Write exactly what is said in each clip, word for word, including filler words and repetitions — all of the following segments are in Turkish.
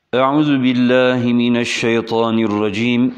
Euzu billahi mineşşeytanirracim.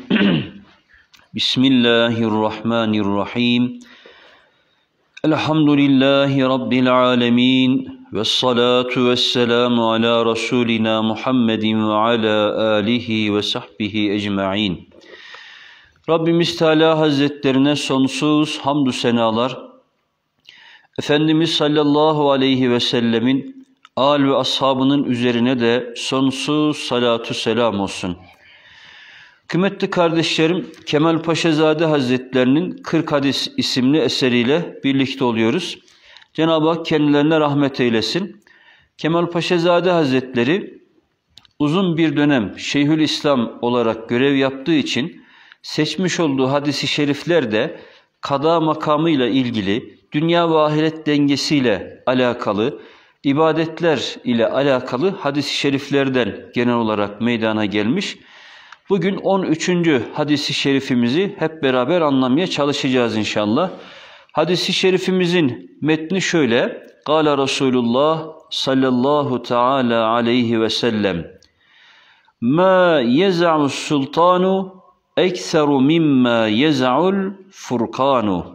Bismillahirrahmanirrahim. Elhamdülillahi rabbil alamin. Vessalatu vesselamu ala rasulina Muhammedin ve ala alihi ve sahbihi ecmaîn. Rabbimiz Teala Hazretlerine sonsuz hamdü senalar. Efendimiz sallallahu aleyhi ve sellemin âl ve ashabının üzerine de sonsuz salatu selam olsun. Kıymetli kardeşlerim, Kemal Paşazade Hazretlerinin kırk Hadis isimli eseriyle birlikte oluyoruz. Cenab-ı Hak kendilerine rahmet eylesin. Kemal Paşazade Hazretleri uzun bir dönem Şeyhülislam olarak görev yaptığı için seçmiş olduğu hadis-i şerifler de kada makamıyla ilgili, dünya ve ahiret dengesiyle alakalı, ibadetler ile alakalı hadis-i şeriflerden genel olarak meydana gelmiş. Bugün on üçüncü hadis-i şerifimizi hep beraber anlamaya çalışacağız inşallah. Hadis-i şerifimizin metni şöyle: Kâle Resulullah sallallahu teâlâ aleyhi ve sellem: Mâ yez'u sultanu ekseru mimma yez'ul furkanu.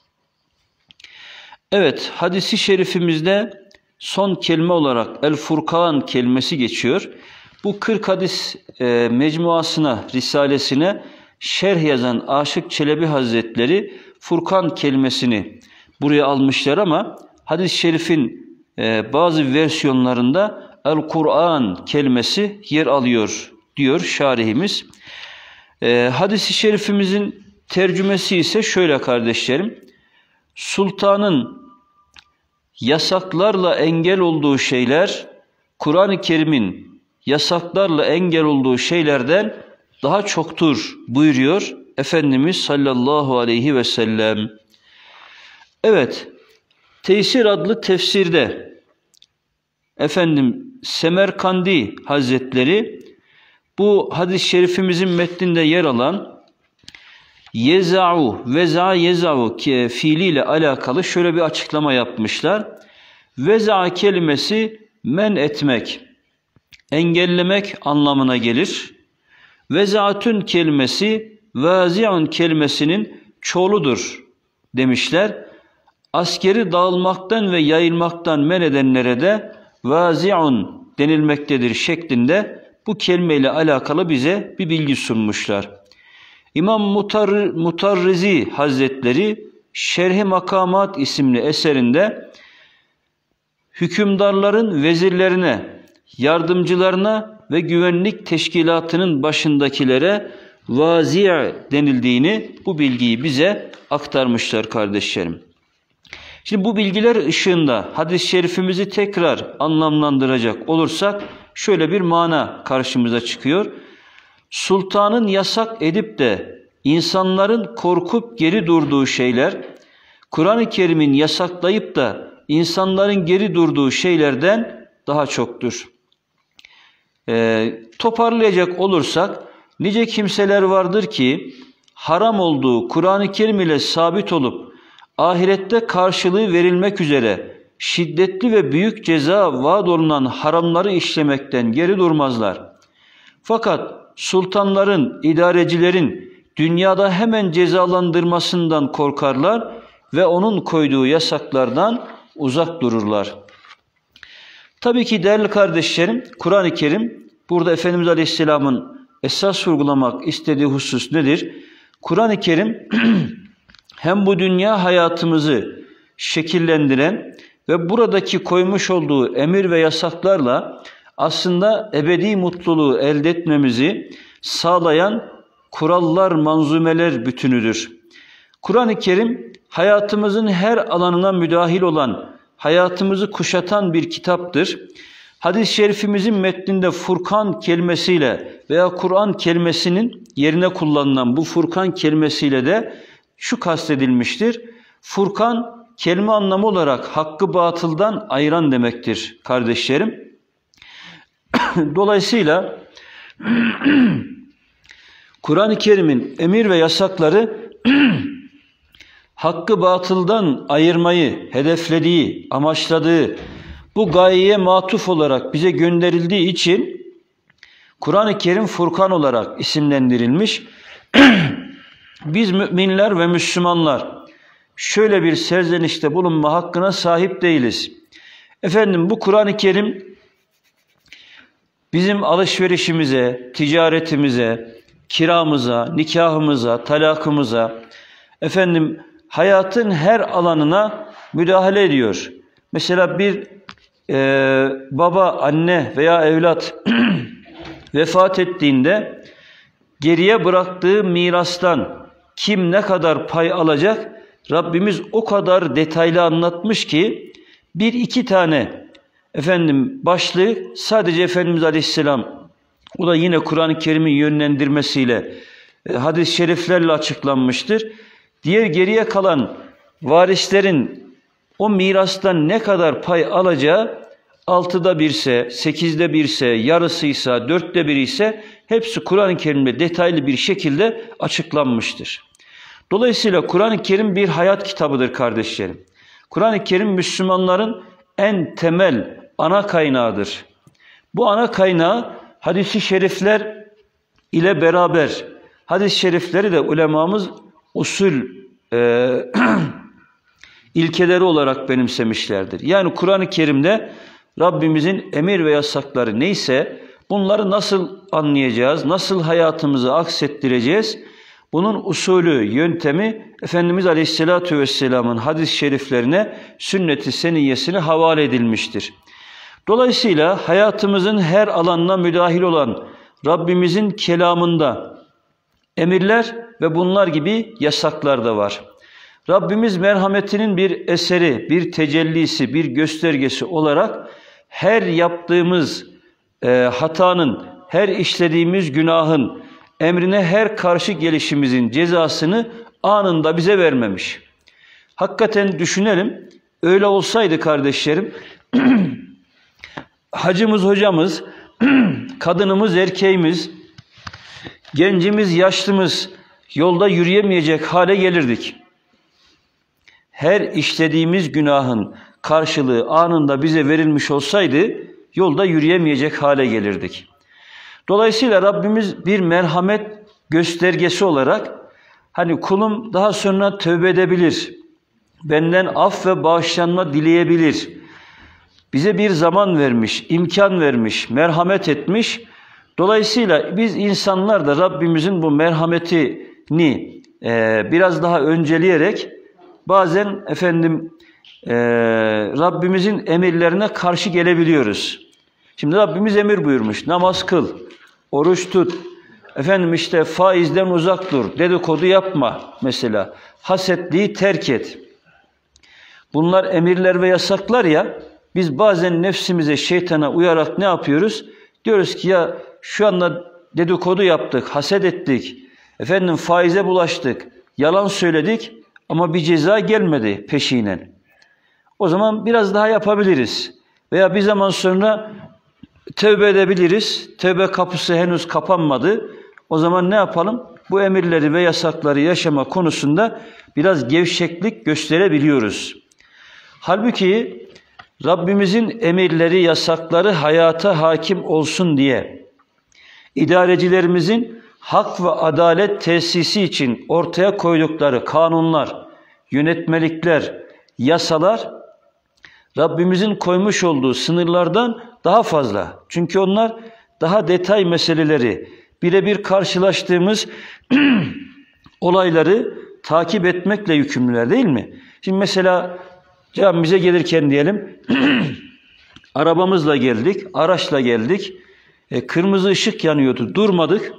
Evet, hadis-i şerifimizde son kelime olarak El-Furkan kelimesi geçiyor. Bu kırk hadis e, mecmuasına, risalesine şerh yazan Aşık Çelebi Hazretleri Furkan kelimesini buraya almışlar ama hadis-i şerifin e, bazı versiyonlarında El-Kur'an kelimesi yer alıyor diyor şarihimiz. E, hadis-i şerifimizin tercümesi ise şöyle kardeşlerim: Sultanın yasaklarla engel olduğu şeyler, Kur'an-ı Kerim'in yasaklarla engel olduğu şeylerden daha çoktur buyuruyor Efendimiz sallallahu aleyhi ve sellem. Evet, Teysir adlı tefsirde efendim Semerkandi Hazretleri bu hadis-i şerifimizin metninde yer alan yeza'u, veza yeza'u fiiliyle alakalı şöyle bir açıklama yapmışlar. Veza kelimesi men etmek, engellemek anlamına gelir. Vezatün kelimesi vazi'un kelimesinin çoğuludur demişler. Askeri dağılmaktan ve yayılmaktan men edenlere de vazi'un denilmektedir şeklinde bu kelimeyle alakalı bize bir bilgi sunmuşlar. İmam Mutar, Mutarrizi Hazretleri Şerh-i Makamat isimli eserinde hükümdarların vezirlerine, yardımcılarına ve güvenlik teşkilatının başındakilere vazi' denildiğini, bu bilgiyi bize aktarmışlar kardeşlerim. Şimdi bu bilgiler ışığında hadis-i şerifimizi tekrar anlamlandıracak olursak şöyle bir mana karşımıza çıkıyor. Sultanın yasak edip de insanların korkup geri durduğu şeyler, Kur'an-ı Kerim'in yasaklayıp da insanların geri durduğu şeylerden daha çoktur. Ee, toparlayacak olursak, nice kimseler vardır ki haram olduğu Kur'an-ı Kerim ile sabit olup ahirette karşılığı verilmek üzere şiddetli ve büyük ceza vaat olunan haramları işlemekten geri durmazlar. Fakat sultanların, idarecilerin dünyada hemen cezalandırmasından korkarlar ve onun koyduğu yasaklardan uzak dururlar. Tabii ki değerli kardeşlerim, Kur'an-ı Kerim, burada Efendimiz Aleyhisselam'ın esas vurgulamak istediği husus nedir? Kur'an-ı Kerim hem bu dünya hayatımızı şekillendiren ve buradaki koymuş olduğu emir ve yasaklarla aslında ebedi mutluluğu elde etmemizi sağlayan kurallar, manzumeler bütünüdür. Kur'an-ı Kerim hayatımızın her alanına müdahil olan, hayatımızı kuşatan bir kitaptır. Hadis-i şerifimizin metninde Furkan kelimesiyle veya Kur'an kelimesinin yerine kullanılan bu Furkan kelimesiyle de şu kastedilmiştir: Furkan kelime anlamı olarak hakkı batıldan ayıran demektir kardeşlerim. Dolayısıyla Kur'an-ı Kerim'in emir ve yasakları hakkı batıldan ayırmayı hedeflediği, amaçladığı bu gayeye matuf olarak bize gönderildiği için Kur'an-ı Kerim Furkan olarak isimlendirilmiş. Biz müminler ve Müslümanlar şöyle bir serzenişte bulunma hakkına sahip değiliz. Efendim bu Kur'an-ı Kerim bizim alışverişimize, ticaretimize, kiramıza, nikahımıza, talakımıza, efendim hayatın her alanına müdahale ediyor. Mesela bir e, baba, anne veya evlat vefat ettiğinde geriye bıraktığı mirastan kim ne kadar pay alacak? Rabbimiz o kadar detaylı anlatmış ki bir iki tane efendim başlığı sadece Efendimiz Aleyhisselam, o da yine Kur'an-ı Kerim'in yönlendirmesiyle e, hadis-i şeriflerle açıklanmıştır. Diğer geriye kalan varislerin o mirastan ne kadar pay alacağı altıda birse, sekizde birse, yarısıysa, dörtte biri ise hepsi Kur'an-ı Kerim'de detaylı bir şekilde açıklanmıştır. Dolayısıyla Kur'an-ı Kerim bir hayat kitabıdır kardeşlerim. Kur'an-ı Kerim Müslümanların en temel ana kaynağıdır. Bu ana kaynağı hadis-i şerifler ile beraber, hadis-i şerifleri de ulemamız usul e, ilkeleri olarak benimsemişlerdir. Yani Kur'an-ı Kerim'de Rabbimizin emir ve yasakları neyse bunları nasıl anlayacağız, nasıl hayatımızı aksettireceğiz? Bunun usulü, yöntemi Efendimiz Aleyhisselatü Vesselam'ın hadis-i şeriflerine, sünnet-i seniyyesine havale edilmiştir. Dolayısıyla hayatımızın her alanına müdahil olan Rabbimizin kelamında emirler ve bunlar gibi yasaklar da var. Rabbimiz merhametinin bir eseri, bir tecellisi, bir göstergesi olarak her yaptığımız e, hatanın, her işlediğimiz günahın, emrine her karşı gelişimizin cezasını anında bize vermemiş. Hakikaten düşünelim, öyle olsaydı kardeşlerim, hacımız, hocamız, kadınımız, erkeğimiz, gencimiz, yaşlımız yolda yürüyemeyecek hale gelirdik. Her işlediğimiz günahın karşılığı anında bize verilmiş olsaydı yolda yürüyemeyecek hale gelirdik. Dolayısıyla Rabbimiz bir merhamet göstergesi olarak hani kulum daha sonra tövbe edebilir, benden af ve bağışlanma dileyebilir. Bize bir zaman vermiş, imkan vermiş, merhamet etmiş. Dolayısıyla biz insanlar da Rabbimizin bu merhametini e, biraz daha önceleyerek bazen efendim e, Rabbimizin emirlerine karşı gelebiliyoruz. Şimdi Rabbimiz emir buyurmuş, namaz kıl, oruç tut, efendim işte faizden uzak dur, dedikodu yapma mesela, hasetliği terk et. Bunlar emirler ve yasaklar ya, biz bazen nefsimize, şeytana uyarak ne yapıyoruz? Diyoruz ki ya şu anda dedikodu yaptık, haset ettik, efendim faize bulaştık, yalan söyledik ama bir ceza gelmedi peşinen. O zaman biraz daha yapabiliriz. Veya bir zaman sonra tövbe edebiliriz. Tövbe kapısı henüz kapanmadı. O zaman ne yapalım? Bu emirleri ve yasakları yaşama konusunda biraz gevşeklik gösterebiliyoruz. Halbuki Rabbimizin emirleri, yasakları hayata hakim olsun diye idarecilerimizin hak ve adalet tesisi için ortaya koydukları kanunlar, yönetmelikler, yasalar Rabbimizin koymuş olduğu sınırlardan daha fazla. Çünkü onlar daha detay meseleleri, birebir karşılaştığımız olayları takip etmekle yükümlüler değil mi? Şimdi mesela camimize gelirken diyelim, arabamızla geldik, araçla geldik, e, kırmızı ışık yanıyordu, durmadık.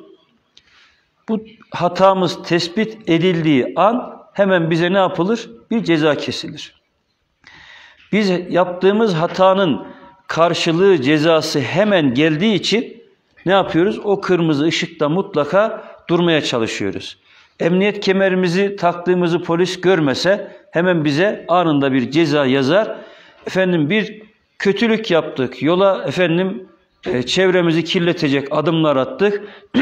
Bu hatamız tespit edildiği an hemen bize ne yapılır? Bir ceza kesilir. Biz yaptığımız hatanın karşılığı, cezası hemen geldiği için ne yapıyoruz? O kırmızı ışıkta mutlaka durmaya çalışıyoruz. Emniyet kemerimizi taktığımızı polis görmese hemen bize anında bir ceza yazar. Efendim bir kötülük yaptık, yola efendim e, çevremizi kirletecek adımlar attık.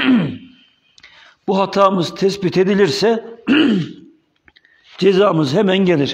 Bu hatamız tespit edilirse cezamız hemen gelir.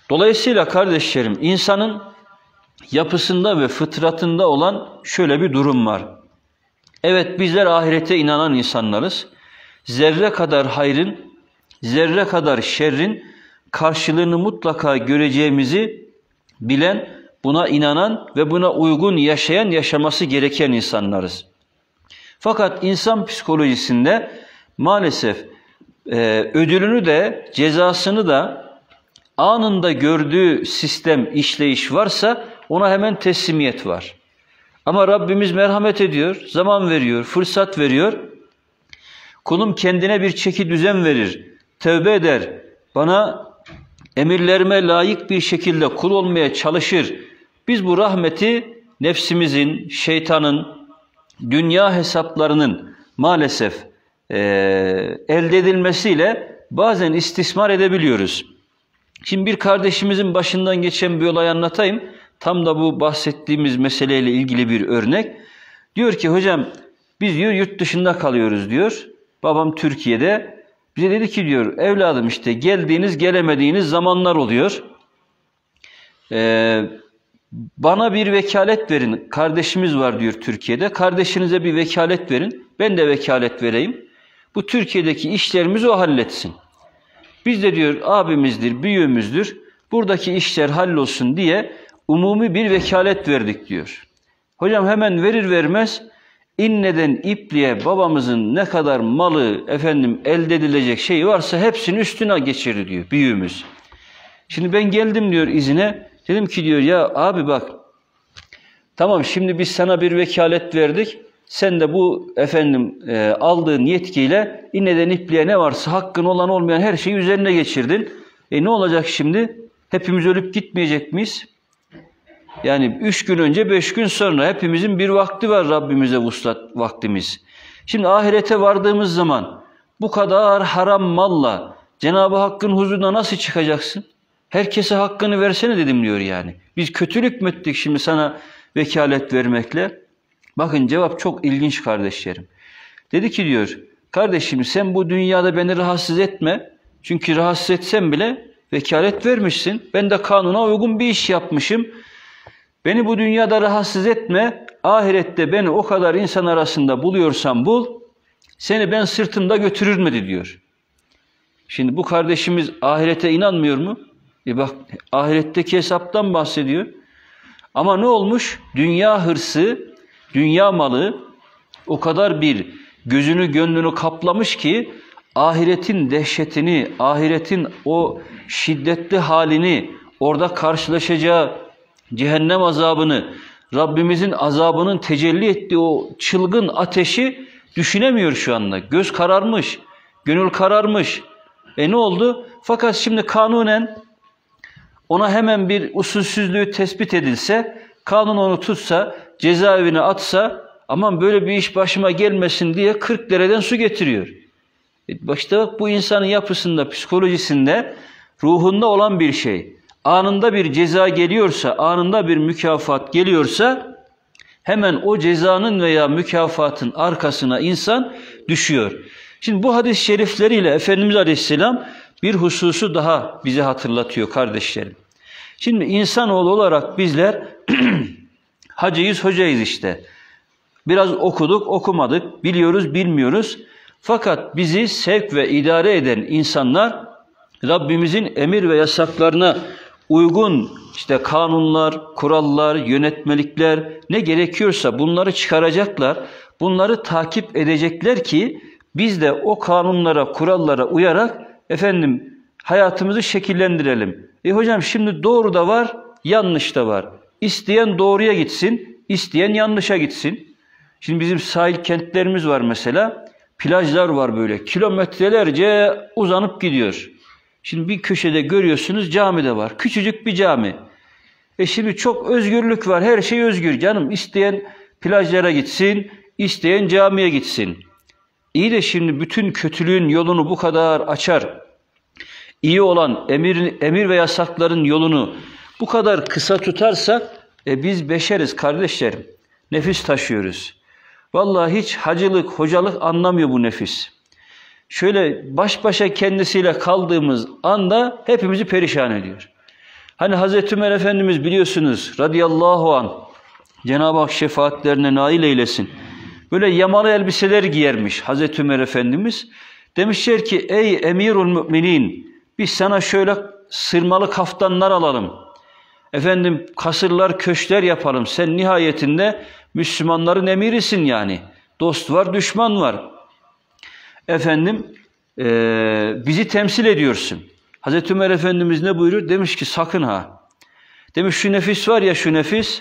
Dolayısıyla kardeşlerim, insanın yapısında ve fıtratında olan şöyle bir durum var. Evet, bizler ahirete inanan insanlarız. Zerre kadar hayrın, zerre kadar şerrin karşılığını mutlaka göreceğimizi bilen, buna inanan ve buna uygun yaşayan, yaşaması gereken insanlarız. Fakat insan psikolojisinde maalesef e, ödülünü de cezasını da anında gördüğü sistem, işleyiş varsa ona hemen teslimiyet var. Ama Rabbimiz merhamet ediyor, zaman veriyor, fırsat veriyor. Kulum kendine bir çeki düzen verir, tövbe eder, bana emirlerime layık bir şekilde kul olmaya çalışır. Biz bu rahmeti nefsimizin, şeytanın, dünya hesaplarının maalesef e, elde edilmesiyle bazen istismar edebiliyoruz. Şimdi bir kardeşimizin başından geçen bir olay anlatayım. Tam da bu bahsettiğimiz meseleyle ilgili bir örnek. Diyor ki hocam biz diyor yurt dışında kalıyoruz diyor. Babam Türkiye'de. Bize dedi ki diyor evladım işte geldiğiniz gelemediğiniz zamanlar oluyor. Ee, bana bir vekalet verin. Kardeşimiz var diyor Türkiye'de. Kardeşinize bir vekalet verin. Ben de vekalet vereyim. Bu Türkiye'deki işlerimizi o halletsin. Biz de diyor abimizdir, büyüğümüzdür. Buradaki işler hallolsun diye umumi bir vekalet verdik diyor. Hocam hemen verir vermez inneden ipliğe babamızın ne kadar malı efendim elde edilecek şey varsa hepsini üstüne geçirdi diyor büyüğümüz. Şimdi ben geldim diyor izine. Dedim ki diyor ya abi bak tamam şimdi biz sana bir vekalet verdik. Sen de bu efendim e, aldığın yetkiyle inneden ipliğe ne varsa hakkın olan olmayan her şeyi üzerine geçirdin. E ne olacak şimdi? Hepimiz ölüp gitmeyecek miyiz? Yani üç gün önce, beş gün sonra hepimizin bir vakti var Rabbimize vuslat vaktimiz. Şimdi ahirete vardığımız zaman bu kadar haram malla Cenab-ı Hakk'ın huzuruna nasıl çıkacaksın? Herkese hakkını versene dedim diyor yani. Biz kötülük mü ettik şimdi sana vekalet vermekle? Bakın cevap çok ilginç kardeşlerim. Dedi ki diyor, kardeşim sen bu dünyada beni rahatsız etme. Çünkü rahatsız etsem bile vekalet vermişsin. Ben de kanuna uygun bir iş yapmışım. Beni bu dünyada rahatsız etme. Ahirette beni o kadar insan arasında buluyorsan bul. Seni ben sırtımda götürür mü diyor. Şimdi bu kardeşimiz ahirete inanmıyor mu? E bak ahiretteki hesaptan bahsediyor. Ama ne olmuş? Dünya hırsı, dünya malı o kadar bir gözünü gönlünü kaplamış ki ahiretin dehşetini, ahiretin o şiddetli halini, orada karşılaşacağı cehennem azabını, Rabbimizin azabının tecelli ettiği o çılgın ateşi düşünemiyor şu anda. Göz kararmış, gönül kararmış. E ne oldu? Fakat şimdi kanunen ona hemen bir usulsüzlüğü tespit edilse, kanun onu tutsa, cezaevine atsa, aman böyle bir iş başıma gelmesin diye kırk dereden su getiriyor. E başta bak bu insanın yapısında, psikolojisinde, ruhunda olan bir şey. Anında bir ceza geliyorsa, anında bir mükafat geliyorsa, hemen o cezanın veya mükafatın arkasına insan düşüyor. Şimdi bu hadis-i şerifleriyle Efendimiz Aleyhisselam bir hususu daha bize hatırlatıyor kardeşlerim. Şimdi insanoğlu olarak bizler hacıyız, hocayız işte. Biraz okuduk, okumadık, biliyoruz, bilmiyoruz. Fakat bizi sevk ve idare eden insanlar Rabbimizin emir ve yasaklarına uygun işte kanunlar, kurallar, yönetmelikler ne gerekiyorsa bunları çıkaracaklar. Bunları takip edecekler ki biz de o kanunlara, kurallara uyarak efendim hayatımızı şekillendirelim. E hocam şimdi doğru da var, yanlış da var. İsteyen doğruya gitsin, isteyen yanlışa gitsin. Şimdi bizim sahil kentlerimiz var mesela. Plajlar var böyle. Kilometrelerce uzanıp gidiyor. Şimdi bir köşede görüyorsunuz cami de var. Küçücük bir cami. E şimdi çok özgürlük var. Her şey özgür canım. İsteyen plajlara gitsin, isteyen camiye gitsin. İyi de şimdi bütün kötülüğün yolunu bu kadar açar. İyi olan emir, emir ve yasakların yolunu bu kadar kısa tutarsa e biz beşeriz kardeşlerim. Nefis taşıyoruz. Vallahi hiç hacılık, hocalık anlamıyor bu nefis. Şöyle baş başa kendisiyle kaldığımız anda hepimizi perişan ediyor. Hani Hazreti Ömer Efendimiz biliyorsunuz radıyallahu anh, Cenab-ı Hak şefaatlerine nail eylesin. Böyle yamalı elbiseler giyermiş Hazreti Ömer Efendimiz. Demişler ki ey emirul müminin, biz sana şöyle sırmalı kaftanlar alalım. Efendim kasırlar, köşkler yapalım. Sen nihayetinde Müslümanların emirisin yani. Dost var, düşman var. Efendim ee, bizi temsil ediyorsun. Hazreti Ömer Efendimiz ne buyuruyor? Demiş ki sakın ha. Demiş şu nefis var ya, şu nefis,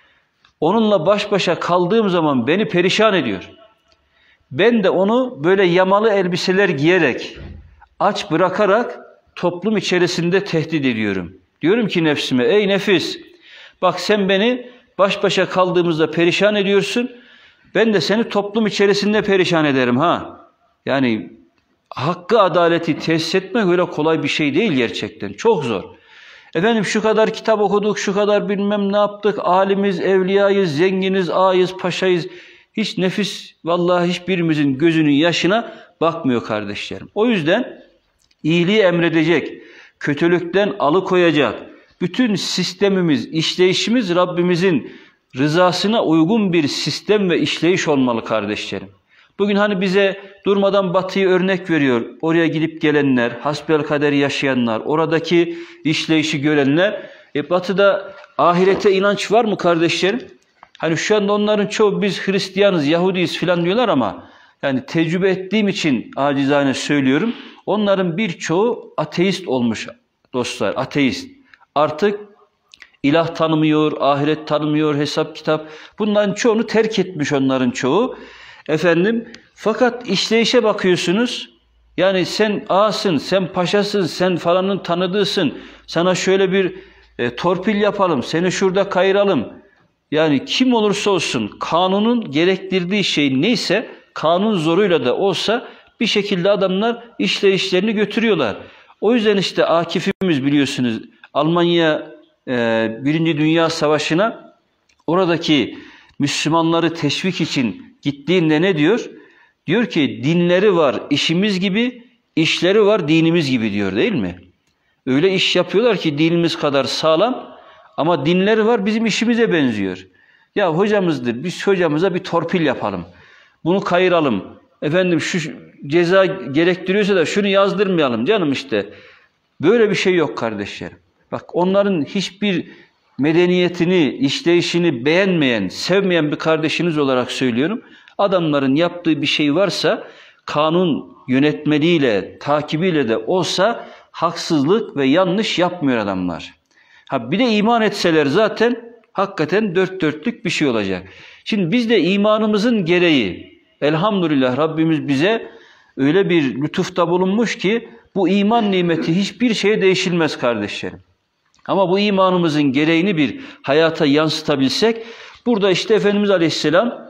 onunla baş başa kaldığım zaman beni perişan ediyor. Ben de onu böyle yamalı elbiseler giyerek, aç bırakarak toplum içerisinde tehdit ediyorum. Diyorum ki nefsime, ey nefis, bak sen beni baş başa kaldığımızda perişan ediyorsun. Ben de seni toplum içerisinde perişan ederim ha. Yani hakkı, adaleti tesis etmek öyle kolay bir şey değil gerçekten. Çok zor. Efendim şu kadar kitap okuduk, şu kadar bilmem ne yaptık, alimiz, evliyayız, zenginiz, ağayız, paşayız. Hiç nefis vallahi hiçbirimizin gözünün yaşına bakmıyor kardeşlerim. O yüzden iyiliği emredecek, kötülükten alıkoyacak bütün sistemimiz, işleyişimiz Rabbimizin rızasına uygun bir sistem ve işleyiş olmalı kardeşlerim. Bugün hani bize durmadan Batı'yı örnek veriyor. Oraya gidip gelenler, hasbelkader yaşayanlar, oradaki işleyişi görenler. E Batı'da ahirete inanç var mı kardeşlerim? Hani şu anda onların çoğu biz Hristiyanız, Yahudiyiz filan diyorlar ama yani tecrübe ettiğim için acizane söylüyorum. Onların birçoğu ateist olmuş dostlar, ateist. Artık ilah tanımıyor, ahiret tanımıyor, hesap kitap. Bunların çoğunu terk etmiş onların çoğu. Efendim fakat işleyişe bakıyorsunuz. Yani sen ağasın, sen paşasın, sen falanın tanıdığısın. Sana şöyle bir e, torpil yapalım, seni şurada kayıralım. Yani kim olursa olsun kanunun gerektirdiği şey neyse, kanun zoruyla da olsa bir şekilde adamlar işleyişlerini götürüyorlar. O yüzden işte Akif'imiz biliyorsunuz Almanya e, Birinci Dünya Savaşı'na oradaki Müslümanları teşvik için gittiğinde ne diyor? Diyor ki dinleri var işimiz gibi, işleri var dinimiz gibi diyor değil mi? Öyle iş yapıyorlar ki dinimiz kadar sağlam ama dinleri var bizim işimize benziyor. Ya hocamızdır, biz hocamıza bir torpil yapalım. Bunu kayıralım. Efendim şu ceza gerektiriyorsa da şunu yazdırmayalım canım işte. Böyle bir şey yok kardeşlerim. Bak onların hiçbir medeniyetini, işleyişini beğenmeyen, sevmeyen bir kardeşiniz olarak söylüyorum. Adamların yaptığı bir şey varsa kanun yönetmeliğiyle, takibiyle de olsa haksızlık ve yanlış yapmıyor adamlar. Ha bir de iman etseler zaten hakikaten dört dörtlük bir şey olacak. Şimdi biz de imanımızın gereği elhamdülillah Rabbimiz bize öyle bir lütufta bulunmuş ki bu iman nimeti hiçbir şeye değişilmez kardeşlerim. Ama bu imanımızın gereğini bir hayata yansıtabilsek, burada işte Efendimiz Aleyhisselam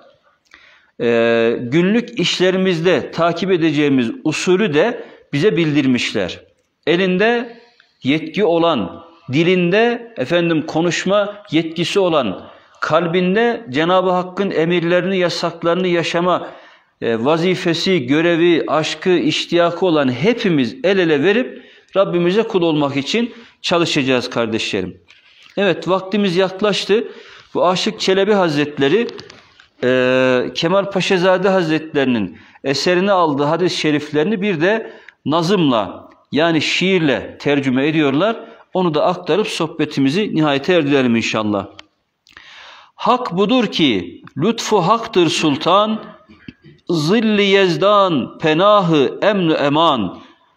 e, günlük işlerimizde takip edeceğimiz usulü de bize bildirmişler. Elinde yetki olan, dilinde efendim konuşma yetkisi olan, kalbinde Cenab-ı Hakk'ın emirlerini, yasaklarını yaşama e, vazifesi, görevi, aşkı, iştiyakı olan hepimiz el ele verip Rabbimize kul olmak için çalışacağız kardeşlerim. Evet vaktimiz yaklaştı. Bu Aşık Çelebi Hazretleri e, Kemal Paşazade Hazretlerinin eserini aldığı hadis-i şeriflerini bir de nazımla yani şiirle tercüme ediyorlar. Onu da aktarıp sohbetimizi nihayete erdirelim inşallah. Hak budur ki lütfu haktır sultan, zilli yezdan penahı emn-i eman.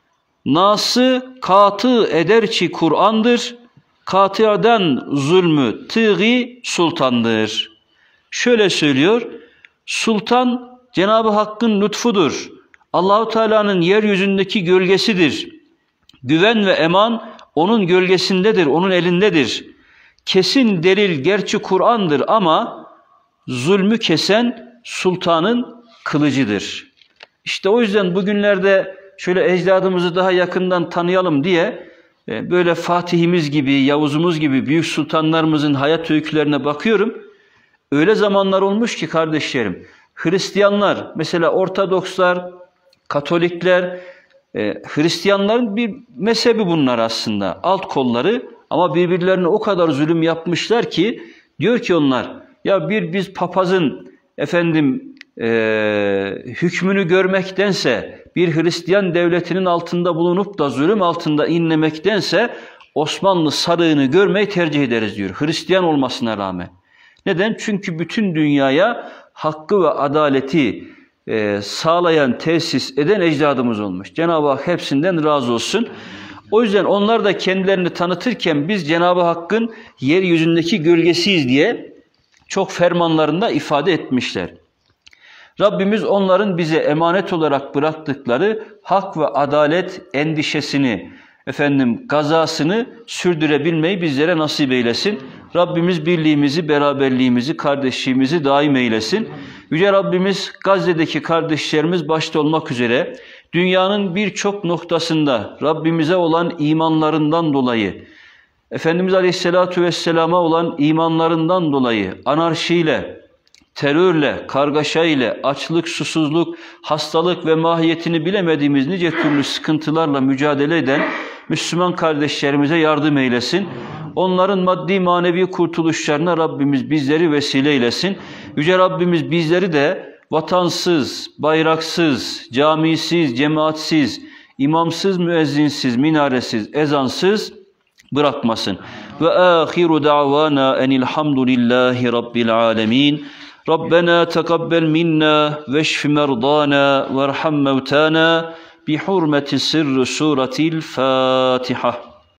Nası katı ederçi Kur'an'dır, kati'den zulmü tıği sultandır. Şöyle söylüyor, sultan Cenab-ı Hakk'ın lütfudur. Allah-u Teala'nın yeryüzündeki gölgesidir. Güven ve eman onun gölgesindedir, onun elindedir. Kesin delil gerçi Kur'an'dır ama zulmü kesen sultanın kılıcıdır. İşte o yüzden bugünlerde şöyle ecdadımızı daha yakından tanıyalım diye böyle Fatih'imiz gibi, Yavuz'umuz gibi büyük sultanlarımızın hayat öykülerine bakıyorum. Öyle zamanlar olmuş ki kardeşlerim, Hristiyanlar, mesela Ortodokslar, Katolikler, e, Hristiyanların bir mezhebi bunlar aslında, alt kolları. Ama birbirlerine o kadar zulüm yapmışlar ki diyor ki onlar, ya bir biz papazın efendim e, hükmünü görmektense, bir Hristiyan devletinin altında bulunup da zulüm altında inlemektense Osmanlı sarığını görmeyi tercih ederiz diyor. Hristiyan olmasına rağmen. Neden? Çünkü bütün dünyaya hakkı ve adaleti e, sağlayan, tesis eden ecdadımız olmuş. Cenab-ı Hak hepsinden razı olsun. O yüzden onlar da kendilerini tanıtırken biz Cenab-ı Hakk'ın yeryüzündeki gölgesiyiz diye çok fermanlarında ifade etmişler. Rabbimiz onların bize emanet olarak bıraktıkları hak ve adalet endişesini, efendim gazasını sürdürebilmeyi bizlere nasip eylesin. Rabbimiz birliğimizi, beraberliğimizi, kardeşliğimizi daim eylesin. Yüce Rabbimiz Gazze'deki kardeşlerimiz başta olmak üzere dünyanın birçok noktasında Rabbimize olan imanlarından dolayı, Efendimiz Aleyhisselatü Vesselam'a olan imanlarından dolayı anarşiyle, terörle, kargaşa ile, açlık, susuzluk, hastalık ve mahiyetini bilemediğimiz nice türlü sıkıntılarla mücadele eden Müslüman kardeşlerimize yardım eylesin. Onların maddi manevi kurtuluşlarına Rabbimiz bizleri vesile eylesin. Yüce Rabbimiz bizleri de vatansız, bayraksız, camisiz, cemaatsiz, imamsız, müezzinsiz, minaresiz, ezansız bırakmasın. Ve ahiru da'vana enilhamdülillahi rabbil alemin. ربنا تقبل منا واشف مرضانا وارحم موتانا بحرمة سر سورة الفاتحة